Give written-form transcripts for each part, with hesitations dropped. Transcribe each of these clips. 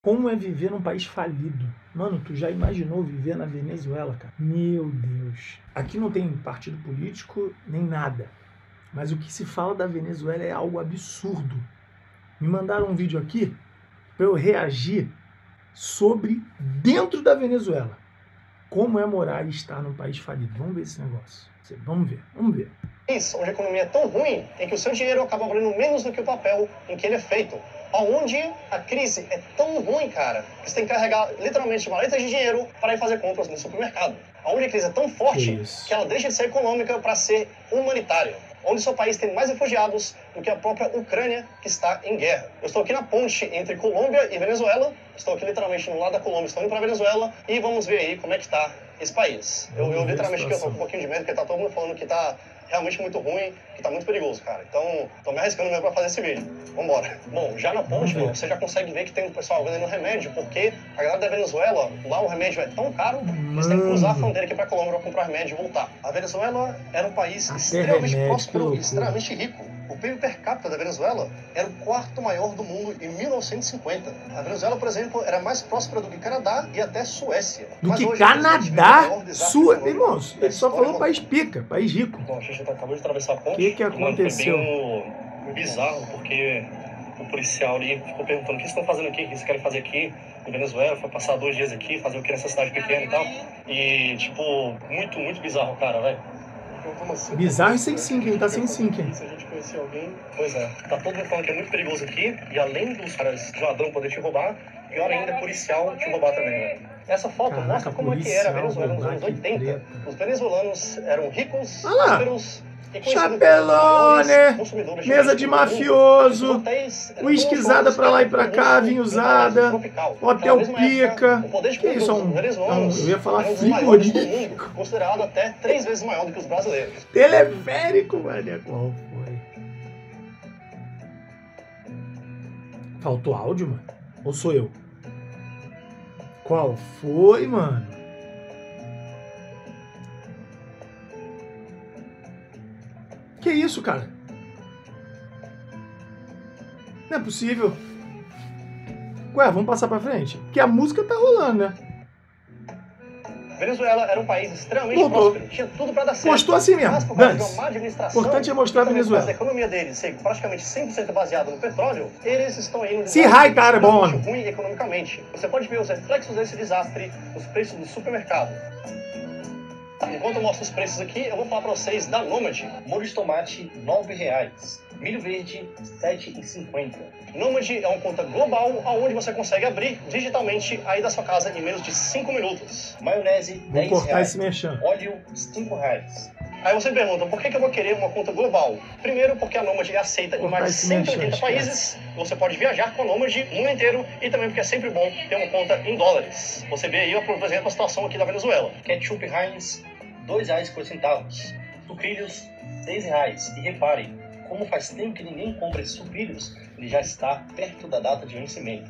Como é viver num país falido? Mano, tu já imaginou viver na Venezuela, cara? Meu Deus. Aqui não tem partido político nem nada. Mas o que se fala da Venezuela é algo absurdo. Me mandaram um vídeo aqui para eu reagir sobre dentro da Venezuela. Como é morar e estar num país falido. Vamos ver esse negócio. Vamos ver. Onde a economia é tão ruim em que o seu dinheiro acaba valendo menos do que o papel em que ele é feito. Onde a crise é tão ruim, cara, que você tem que carregar literalmente maletas de dinheiro para ir fazer compras no supermercado. Onde a crise é tão forte que ela deixa de ser econômica para ser humanitária. Onde seu país tem mais refugiados do que a própria Ucrânia, que está em guerra. Eu estou aqui na ponte entre Colômbia e Venezuela. Estou aqui literalmente no lado da Colômbia, estou indo para a Venezuela. E vamos ver aí como é que está esse país. Eu literalmente estou com um pouquinho de medo, porque tá todo mundo falando que está realmente muito ruim, que tá muito perigoso, cara. Então, tô me arriscando mesmo pra fazer esse vídeo. Vambora. Bom, já na ponte, você já consegue ver que tem um pessoal vendendo remédio, porque a galera da Venezuela, lá o remédio é tão caro, que eles têm que cruzar a fronteira aqui pra Colômbia pra comprar remédio e voltar. A Venezuela era um país extremamente próspero e extremamente rico. O PIB per capita da Venezuela era o quarto maior do mundo em 1950. A Venezuela, por exemplo, era mais próspera do que Canadá e até Suécia. Do que Canadá? Irmãos, ele só falou país pica, país rico. Bom, a gente acabou de atravessar a ponte. O que aconteceu? Foi bem bizarro, porque o policial ali ficou perguntando: o que vocês estão fazendo aqui? O que vocês querem fazer aqui em Venezuela? Foi passar 2 dias aqui, fazer o que nessa cidade pequena e tal. E, tipo, muito bizarro, cara, velho. Bizarro e sem sync, ele tá sem sync. Se a gente conhecer alguém... Pois é, tá todo mundo falando que é muito perigoso aqui, e além dos caras de ladrão poder te roubar, pior ainda, policial te roubar também, velho. Essa foto mostra como é que era a Venezuela nos anos 80. Os venezuelanos eram ricos, prósperos... Chapelone, mesa de mafioso, uisquizada pra lá e pra cá, vinhosada, hotel pica. Que isso? Eu ia falar frigorífico. Considerado até 3 vezes maior do que os brasileiros. Teleférico, velho. Qual foi? Faltou áudio, mano? Ou sou eu? Qual foi, mano? Que isso, cara? Não é possível. Ué, vamos passar pra frente? Porque a música tá rolando, né? Venezuela era um país extremamente próspero, tinha tudo pra dar certo. Postou assim mesmo. Mas por causa de uma má administração, importante é mostrar a Venezuela. A economia deles ser praticamente 100% baseada no petróleo, eles estão aí no cara, bom. ruim economicamente. Você pode ver os reflexos desse desastre nos preços do supermercado. Enquanto eu mostro os preços aqui, eu vou falar pra vocês da Nomad. Molho de tomate, R$9. Milho verde, R$7,50. Nomad é uma conta global, onde você consegue abrir digitalmente aí da sua casa em menos de 5 minutos. Maionese, R$10. Vou cortar esse mexão. Óleo, R$5. Aí você pergunta, por que eu vou querer uma conta global? Primeiro, porque a Nomad é aceita em mais de 180 países. Você pode viajar com a Nomad no mundo inteiro. E também porque é sempre bom ter uma conta em dólares. Você vê aí, por exemplo, a situação aqui da Venezuela. Ketchup Heinz, R$2,50. Sucrilhos, R$6. E reparem, como faz tempo que ninguém compra esses sucrilhos, ele já está perto da data de vencimento.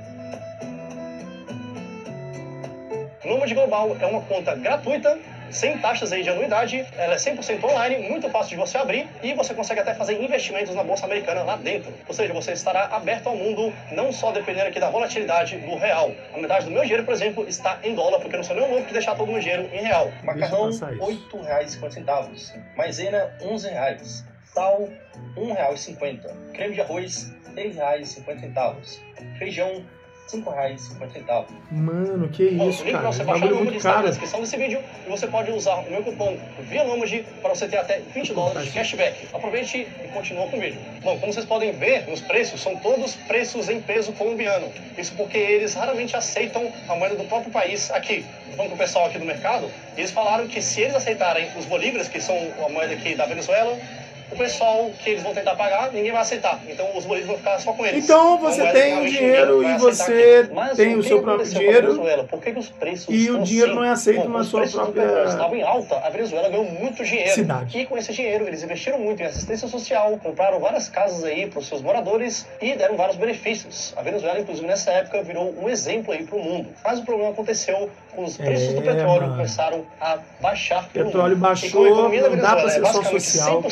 Nomad Global é uma conta gratuita, sem taxas aí de anuidade, ela é 100% online, muito fácil de você abrir e você consegue até fazer investimentos na Bolsa Americana lá dentro. Ou seja, você estará aberto ao mundo, não só dependendo aqui da volatilidade do real. A metade do meu dinheiro, por exemplo, está em dólar, porque eu não sou nem louco de deixar todo o meu dinheiro em real. Macarrão, R$8,50. Maisena, R$11. Sal, R$1,50. Creme de arroz, R$6,50. Feijão, R$5,50. Mano, que isso, cara? Você baixar o Nomad está na descrição desse vídeo e você pode usar o meu cupom VIANOMAD para você ter até $20 de cashback. Aproveite e continua com o vídeo. Bom, como vocês podem ver, os preços são todos preços em peso colombiano. Isso porque eles raramente aceitam a moeda do próprio país aqui. Falando com o pessoal aqui do mercado, eles falaram que se eles aceitarem os bolívares, que são a moeda aqui da Venezuela, o pessoal que eles vão tentar pagar, ninguém vai aceitar. Então os bolívares vão ficar só com eles. Então você tem o dinheiro e você tem o seu próprio dinheiro. Por que os preços e o dinheiro não é aceito na sua própria estavam em alta, a Venezuela ganhou muito dinheiro. Cidade. E com esse dinheiro eles investiram muito em assistência social, compraram várias casas aí para os seus moradores e deram vários benefícios. A Venezuela, inclusive nessa época, virou um exemplo aí para o mundo. Mas o problema aconteceu quando os preços do petróleo começaram a baixar. O petróleo baixou, não dá para ser só social. 100%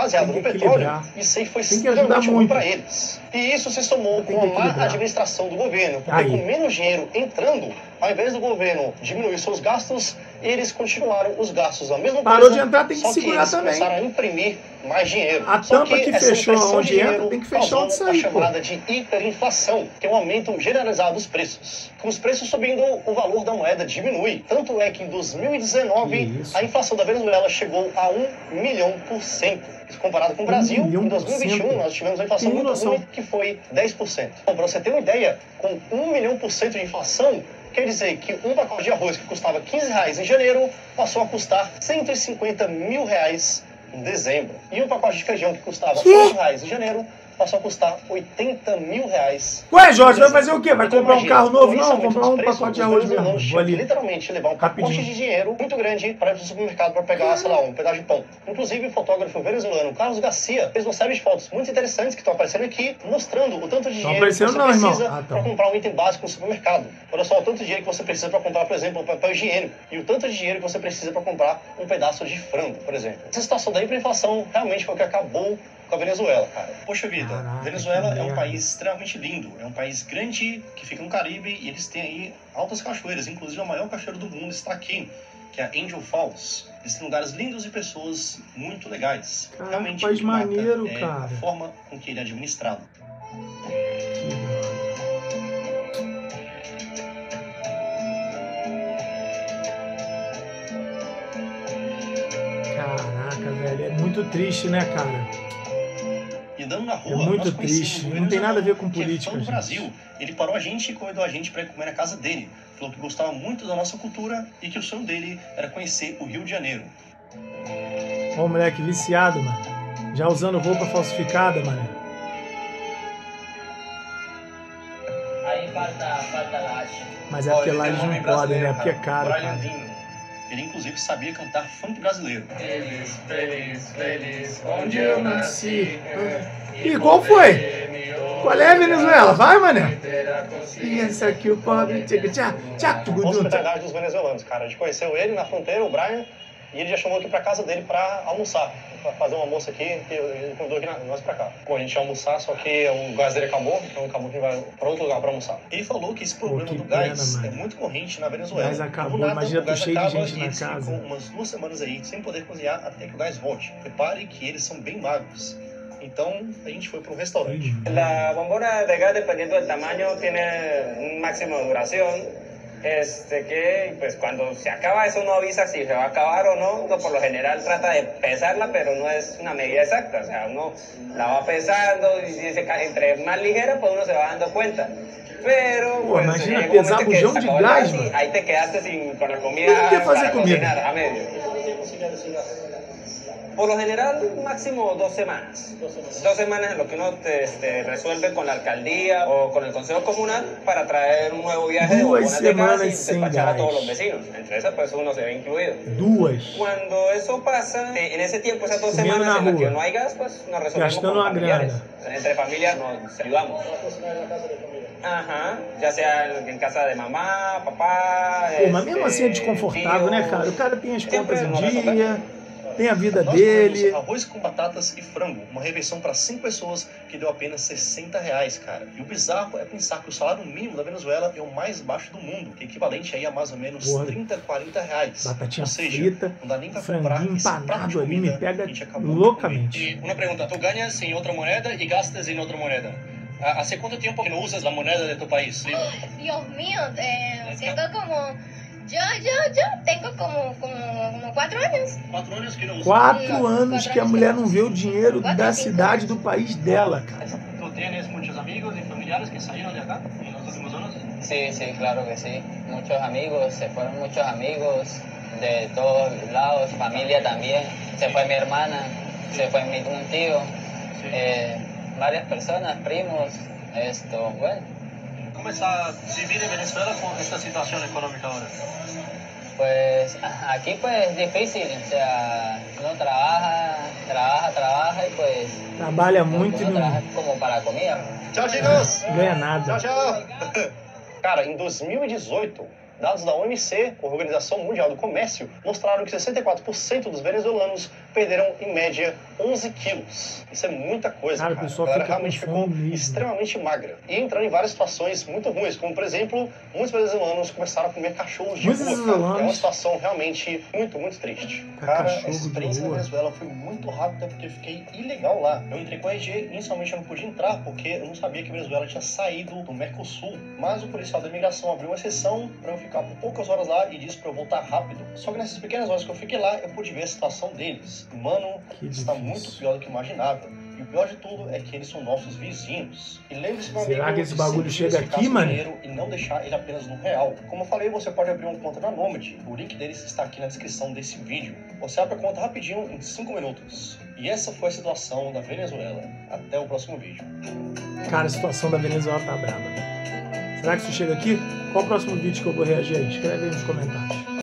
baseado Tem no que petróleo, equilibrar. isso aí foi Tem que ajudar extremamente ruim muito. para eles. E isso se somou Tem com que a má equilibrar. administração do governo, porque Aí. com menos dinheiro entrando, ao invés do governo diminuir seus gastos, eles continuaram os gastos da mesma Parou coisa, de entrar, tem que só que segurar eles também. começaram a imprimir mais dinheiro. A Só tampa que essa fechou impressão onde de entra, dinheiro tem que fechar onde causou sair, a pô. chamada de hiperinflação, que é um aumento generalizado dos preços. Com os preços subindo, o valor da moeda diminui. Tanto é que em 2019, Que isso? a inflação da Venezuela chegou a 1 milhão%. Comparado com o Brasil, 1 milhão em por 2021, cento? nós tivemos uma inflação Tem muito noção. ruim, que foi 10%. Bom, para você ter uma ideia, com 1 milhão% de inflação, quer dizer que um pacote de arroz que custava R$15 em janeiro passou a custar R$150 mil em dezembro. E um pacote de feijão que custava R$8 em janeiro passou a custar R$80 mil. Ué, Jorge, vai fazer o quê? Vai Então, comprar um imagina, carro com novo? esse Não, aumento comprar dos um preços, pacote de os arroz venezuelanos mesmo. Vou tinham que ali. literalmente levar um pacote Rapidinho. de dinheiro muito grande para ir para o supermercado para pegar, sei lá, um pedaço de pão. Inclusive, o fotógrafo venezuelano Carlos Garcia fez uma série de fotos muito interessantes que estão aparecendo aqui, mostrando o tanto de dinheiro que aparecendo você não, irmão. precisa Ah, tá. para comprar um item básico no supermercado. Olha só, o tanto de dinheiro que você precisa para comprar, por exemplo, um papel higiênico. E o tanto de dinheiro que você precisa para comprar um pedaço de frango, por exemplo. Essa situação da hiperinflação realmente foi o que acabou com a Venezuela, cara. Poxa vida, Caraca, Venezuela que é um merda. país extremamente lindo. É um país grande que fica no Caribe e eles têm aí altas cachoeiras. Inclusive, a maior cachoeira do mundo está aqui, que é a Angel Falls. Eles têm lugares lindos e pessoas muito legais. Caraca, Realmente, país o que mata maneiro, é cara. a forma com que ele é administrado. Que droga. Caraca, velho. É muito triste, né, cara? E andando na rua, É muito nós conhecemos triste. um Não tem nada a ver com que é política, fã do gente. Brasil. Ele parou a gente e convidou a gente para ir comer na casa dele. Falou que gostava muito da nossa cultura e que o sonho dele era conhecer o Rio de Janeiro. Ó, o moleque viciado, mano. Já usando roupa falsificada, mano. Aí falta laje. Mas é porque lá eles não podem, né? Porque é caro, Brian cara. Dino. Ele inclusive sabia cantar funk brasileiro. Feliz, feliz, feliz, onde eu nasci. Ih, qual foi? Qual é, Venezuela? Vai, mané. E E esse aqui, o pobre. Tchac, tchac, tchac, tugudum, tchac. Hospitalidade dos venezuelanos, cara. A gente conheceu ele na fronteira, o Brian, e ele já chamou aqui pra casa dele pra almoçar. Pra fazer um almoço aqui, que ele convidou aqui nós pra cá. Bom, a gente ia almoçar, só que o gás dele acabou, então acabou que a gente vai pra outro lugar pra almoçar. Ele falou que esse problema que do gás pena, é mano. muito corrente na Venezuela. O gás acabou, Do nada, imagina o tu gás cheio de acaba gente e na eles casa. ficam umas 2 semanas aí sem poder cozinhar até que o gás volte. Repare que eles são bem magros. Então, a gente foi para um restaurante. La bombona de gas, dependiendo del tamaño, tiene un máximo de duración. Que pues cuando se acaba eso no avisa si se va a acabar o no. Uno por lo general trata de pesarla, pero no es una medida exacta. O sea, uno la va pesando y si se cae entre más ligera, pues uno se va dando cuenta. Pero Pô, pues imagina llega un pesar momento que bujão se de acabó el gás, gas y mano. ahí te quedaste con la Mas comida não quer fazer para comida. cocinar a medio. Por lo general, máximo 2 semanas. 2 semanas en lo que uno resuelve con la alcaldía o con el consejo comunal para traer un nuevo viaje de 2 bombonas de gas y semanas sem despachar a todos gás. los vecinos. Entre esas, pues uno se ve incluido. 2. Cuando eso pasa, en ese tiempo, esas 2 Comiendo semanas en na las que rua. no hay gas, pues nos resolvemos Gastando con uma familiares. grana. Entre familias nos ayudamos. Ajá, ya sea en casa de mamá, papá. Pô, mas mesmo assim é desconfortável, né, cara? O cara tem as contas em dia, tem a vida Nós dele. comemos arroz com batatas e frango, uma refeição para 5 pessoas que deu apenas R$60, cara. E o bizarro é pensar que o salário mínimo da Venezuela é o mais baixo do mundo, que é equivalente aí a mais ou menos Porra. 30, R$40. Batatinha Ou seja, frita, não dá nem pra comprar franguinho esse prato de empanado ali, comida me pega que a gente acabou de loucamente. comer. E uma pergunta, tu ganhas em outra moeda e gastas em outra moeda? ¿Hace cuánto tiempo que no usas la moneda de tu país? Dios mío, siento como... Yo tengo como 4 años. 4 anos que não usas. 4 anos que a mulher não vê o dinheiro da cidade do país dela, cara. Tu tienes muitos amigos e familiares que saíram de acá em los últimos anos? Sí, sí, claro que sí. Muchos amigos, se fueron muchos amigos de todos lados, familia también. Se fue mi hermana, se fue un tío, varias personas, primos, bueno. ¿Cómo está vivir en Venezuela con esta situación económica ahora? Pues aquí pues es difícil, o sea, uno trabaja y pues Trabalha muito e uno não trabaja como para comida. Tchau, chicos! ganha nada. Tchau, tchau! Cara, em 2018, Dados da OMC, Organização Mundial do Comércio, mostraram que 64% dos venezuelanos perderam, em média, 11 quilos. Isso é muita coisa, cara. A galera realmente ficou extremamente magra. E entrando em várias situações muito ruins, como, por exemplo, muitos venezuelanos começaram a comer cachorros de rua, cara. É uma situação realmente muito, muito triste. Cara, a experiência na Venezuela foi muito rápida porque eu fiquei ilegal lá. Eu entrei com a RG, inicialmente eu não pude entrar porque eu não sabia que a Venezuela tinha saído do Mercosul. Mas o policial da imigração abriu uma exceção para eu ficar por poucas horas lá e disse para eu voltar rápido. Só que nessas pequenas horas que eu fiquei lá, eu pude ver a situação deles. Mano, está muito pior do que imaginava. E o pior de tudo é que eles são nossos vizinhos. E lembre-se, meu amigo, será que esse bagulho chega aqui, mano? E não deixar ele apenas no real. Como eu falei, você pode abrir uma conta na Nomad. O link deles está aqui na descrição desse vídeo. Você abre a conta rapidinho, em 5 minutos. E essa foi a situação da Venezuela. Até o próximo vídeo. Cara, a situação da Venezuela tá brava. Será que isso chega aqui? Qual o próximo vídeo que eu vou reagir aí? Escreve aí nos comentários.